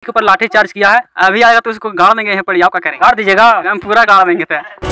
के ऊपर लाठी चार्ज किया है। अभी आएगा तो उसको गाड़ देंगे, पर क्या करेंगे, गाड़ दीजिएगा, हम पूरा गाड़ देंगे।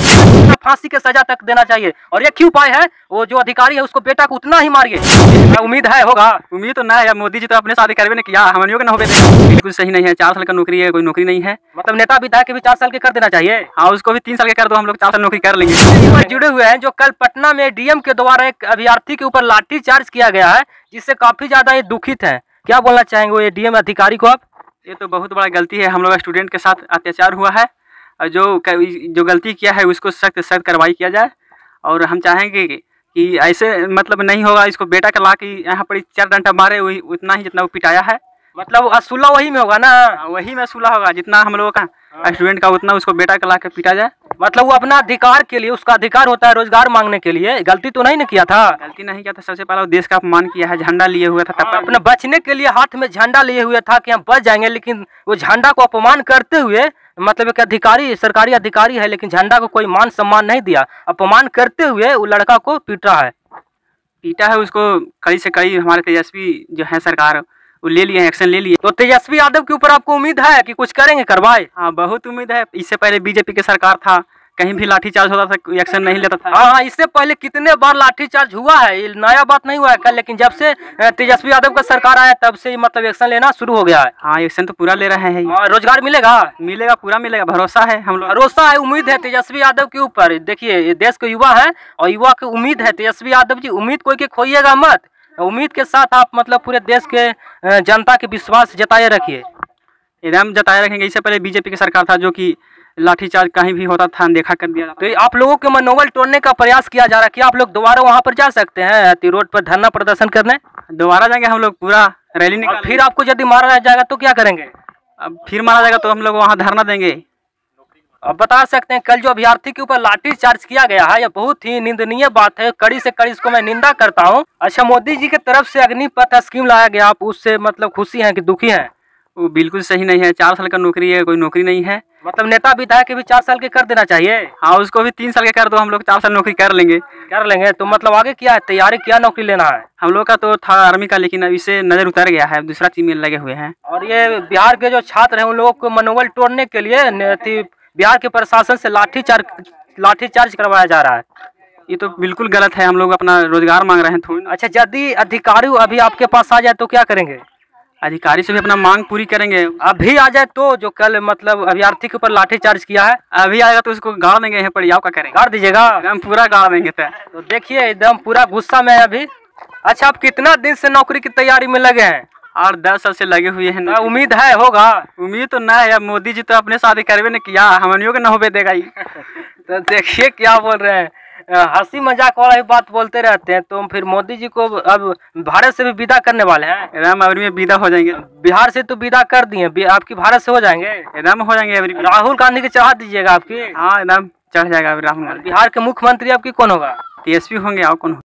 फांसी की सजा तक देना चाहिए। और एक ही उपाय है, वो जो अधिकारी है उसको बेटा को उतना ही मारिए। उम्मीद है होगा? उम्मीद तो ना है, मोदी जी तो अपने शादी करवे नहीं किया, हम ना हो गए। बिल्कुल सही नहीं है, 4 साल का नौकरी है, कोई नौकरी नहीं है। मतलब नेता विधायक के भी 4 साल के कर देना चाहिए। हाँ, उसको भी 3 साल के कर दो, हम लोग 4 साल नौकरी कर लेंगे। जुड़े हुए हैं जो कल पटना में डीएम के द्वारा एक अभ्यर्थी के ऊपर लाठी चार्ज किया गया है, जिससे काफी ज्यादा ये दुखित है। क्या बोलना चाहेंगे ये डीएम अधिकारी को आप? ये तो बहुत बड़ा गलती है, हम लोग स्टूडेंट के साथ अत्याचार हुआ है, और जो गलती किया है उसको सख्त सख्त कार्रवाई किया जाए। और हम चाहेंगे कि ऐसे मतलब नहीं होगा, इसको बेटा का ला के यहाँ पर 4 डंडा मारे, वही उतना ही जितना वो पिटाया है। मतलब असुला वही में होगा ना? वही में असुला होगा, जितना हम लोगों का स्टूडेंट का उतना उसको बेटा का ला के पिटा जाए। मतलब वो अपना अधिकार के लिए, उसका अधिकार होता है रोजगार मांगने के लिए, गलती तो नहीं ना किया था? गलती नहीं किया था, सबसे पहले वो देश का अपमान किया है, झंडा लिए हुए था, तब अपने बचने के लिए हाथ में झंडा लिए हुए था कि हम बच जाएंगे, लेकिन वो झंडा को अपमान करते हुए, मतलब एक अधिकारी, सरकारी अधिकारी है लेकिन झंडा को कोई मान सम्मान नहीं दिया, अपमान करते हुए वो लड़का को पीटा है। पीटा है उसको कड़ी से कड़ी। हमारे तेजस्वी जो है सरकार, वो ले लिए, एक्शन ले लिए। तो तेजस्वी यादव के ऊपर आपको उम्मीद है कि कुछ करेंगे, करवाए? हाँ, बहुत उम्मीद है। इससे पहले बीजेपी की सरकार था, कहीं भी लाठीचार्ज होता था, एक्शन नहीं लेता था। हाँ, इससे पहले कितने बार लाठीचार्ज हुआ है, ये नया बात नहीं हुआ है कल, लेकिन जब से तेजस्वी यादव का सरकार आया तब से मतलब एक्शन लेना शुरू हो गया है। हाँ, एक्शन तो पूरा ले रहे हैं। रोजगार मिलेगा? मिलेगा, पूरा मिलेगा, भरोसा है हम लोग, भरोसा है, उम्मीद है तेजस्वी यादव के ऊपर। देखिए, ये देश के युवा है और युवा की उम्मीद है तेजस्वी यादव जी। उम्मीद कोई के खोइएगा मत, उम्मीद के साथ आप मतलब पूरे देश के जनता के विश्वास जताए रखिए। एकदम जताए रखेंगे। इससे पहले बीजेपी की सरकार था, जो कि लाठीचार्ज कहीं भी होता था देखा कर दिया। तो आप लोगों के मनोबल तोड़ने का प्रयास किया जा रहा है, क्या आप लोग दोबारा वहां पर जा सकते हैं रोड पर धरना प्रदर्शन करने? दोबारा जाएंगे हम लोग, पूरा रैली निकाल। फिर आपको यदि मारा जाएगा तो क्या करेंगे? अब फिर मारा जाएगा तो हम लोग वहाँ धरना देंगे। अब बता सकते हैं कल जो अभ्यर्थी के ऊपर लाठी चार्ज किया गया है, यह बहुत ही निंदनीय बात है, कड़ी से कड़ी इसको मैं निंदा करता हूं। अच्छा, मोदी जी की तरफ से अग्निपथ स्कीम लाया गया, आप उससे मतलब खुशी हैं कि दुखी हैं? वो बिल्कुल सही नहीं है, 4 साल का नौकरी है, कोई नौकरी नहीं है। मतलब नेता विधायक के भी 4 साल के कर देना चाहिए। हाँ, उसको भी 3 साल के कर दो, हम लोग 4 साल नौकरी कर लेंगे। कर लेंगे तो मतलब आगे क्या है, तैयारी क्या नौकरी लेना है? हम लोग का तो था आर्मी का, लेकिन अब इससे नजर उतर गया है, दूसरा चीज में लगे हुए हैं। और ये बिहार के जो छात्र हैं उन लोगों को मनोबल तोड़ने के लिए बिहार के प्रशासन से लाठीचार्ज करवाया जा रहा है। ये तो बिल्कुल गलत है, हम लोग अपना रोजगार मांग रहे हैं थोड़ी। अच्छा, यदि अधिकारी अभी आपके पास आ जाए तो क्या करेंगे? अधिकारी से भी अपना मांग पूरी करेंगे। अभी आ जाए तो, जो कल मतलब अभ्यर्थी के ऊपर लाठीचार्ज किया है, अभी आएगा तो उसको गाड़ देंगे, पर क्या करेंगे, गाड़ दीजिएगा, हम पूरा गाड़ देंगे। तो देखिए एकदम पूरा गुस्सा में है अभी। अच्छा, आप कितना दिन से नौकरी की तैयारी में लगे हैं? और 10 साल से लगे हुए हैं। उम्मीद है होगा? उम्मीद तो ना है, मोदी जी तो अपने शादी करवे नहीं किया, हमनियों के न हो देगा ही। तो देखिए क्या बोल रहे हैं, हंसी मजाक वाला ही बात बोलते रहते हैं। तो फिर मोदी जी को अब भारत से भी विदा करने वाले हैं? एकदम अवरी में विदा हो जाएंगे। बिहार से तो विदा कर दिए, आपकी भारत से हो जाएंगे? एकदम हो जाएंगे अवरी। राहुल गांधी के चढ़ा दीजिएगा आपकी? हाँ, एकदम चढ़ जाएगा राहुल गांधी। बिहार के मुख्यमंत्री आपकी कौन होगा? तेजस्वी होंगे, और कौन?